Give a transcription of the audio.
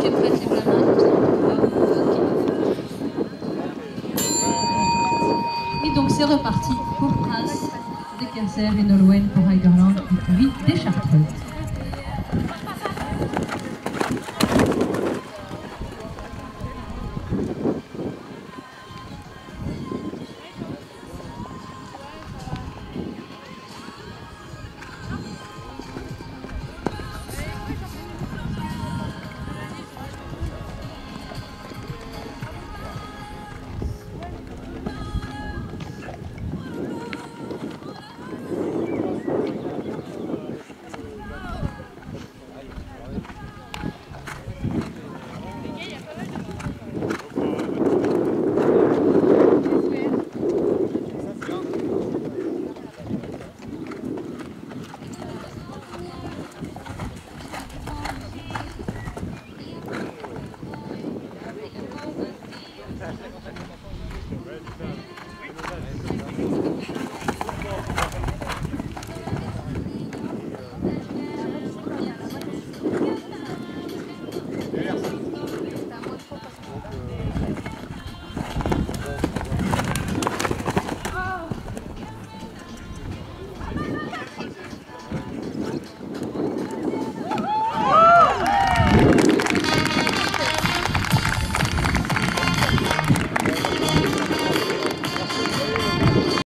tu es prête, lève la main, comme ça on peut voir. Ok. Et donc c'est reparti pour Prince de Kerser et Nolwenn.